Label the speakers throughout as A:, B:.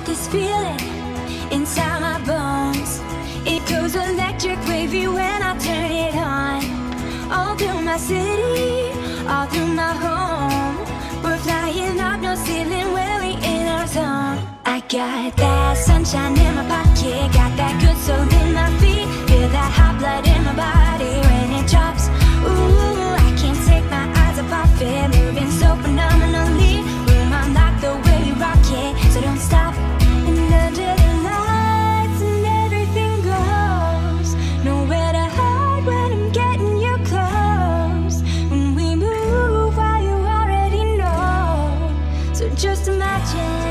A: got this feeling inside my bones. It goes electric wavy when I turn it on. All through my city, all through my home. We're flying up, no ceiling when we in our zone. I got that sunshine in my pocket, got that good soul in my feet. Feel that hot blood in my body when it drops. Ooh, I can't take my eyes off it, moving so phenomenally. Room unlocked the way we rock it, so don't stop. And under the lights and everything goes. Nowhere to hide when I'm getting you close. When we move, while you already know. So just imagine.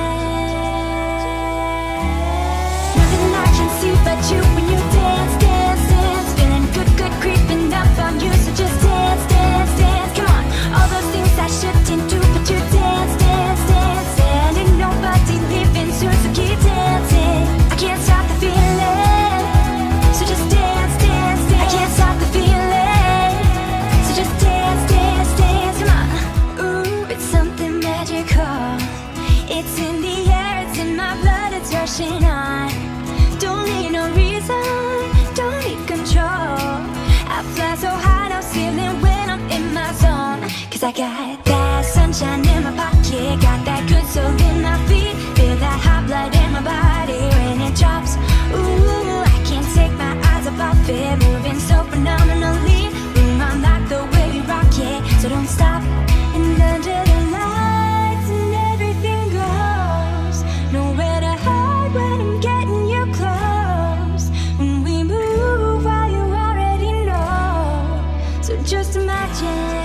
A: Nothing I can see but you when you dance, dance, dance. Feeling good, good creeping up on you. So just dance, dance, dance. Come on, all those things I shouldn't do, but you dance, dance, dance. And ain't nobody leaving soon, so keep dancing. I can't stop the feeling, so just dance, dance, dance. I can't stop the feeling, so just dance, dance, dance. Come on. Ooh, it's something magical. It's in the air, it's in my blood, it's rushing on. Don't need no reason, don't need control. I fly so high, no ceiling when I'm in my zone. Cause I got that sunshine in my pocket, got that good soul in my feet. Feel that hot blood in my body when it drops. Ooh, I can't take my eyes off it, moving so phenomenally. Room unlocked the way we rock it, so don't stop. And under the lights and everything goes. Nowhere to hide when I'm getting you close. When we move, while you already know. So just imagine.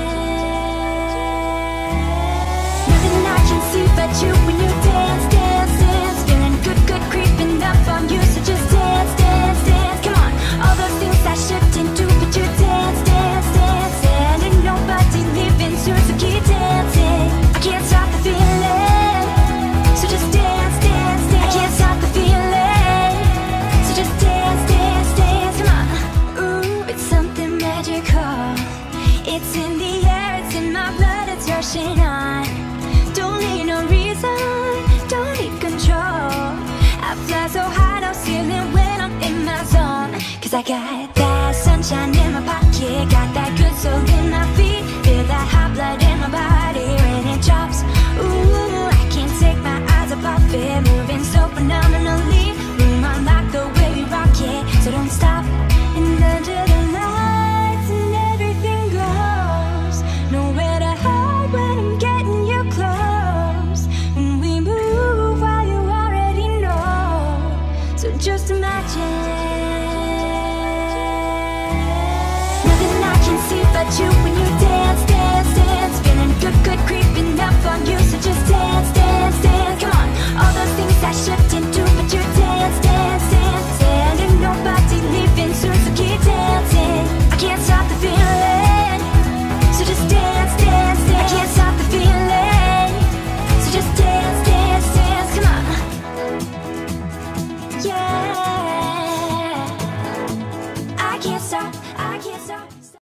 A: Nothing I can see but you when you dance, dance, dance. Feeling good, good creeping up on you. So just dance, dance, dance. Come on, all those things I shouldn't do, but you dance, dance, dance. And ain't nobody leaving soon, so keep dancing. I can't stop the feeling, so just dance, dance, dance. I can't stop the feeling, so just dance, dance, dance. Come on. Ooh, it's something magical. It's in the air, it's in my blood, it's rushing on. Don't need no reason, don't need control. I fly so high, no ceiling when I'm in my zone. Cause I got that sunshine in my pocket, got that good soul in my feet. Feel that hot blood in my body when it drops. Ooh, I can't take my eyes off it, moving so phenomenally. Room unlocked the way we rock it, so don't stop. And under the lights and everything goes. Nowhere to hide when I'm getting you close. When we move, while you already know. So just imagine. Nothing I can see but you when